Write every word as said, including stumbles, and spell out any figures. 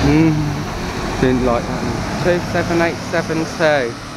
Mm, didn't like that. two seven eight seven two.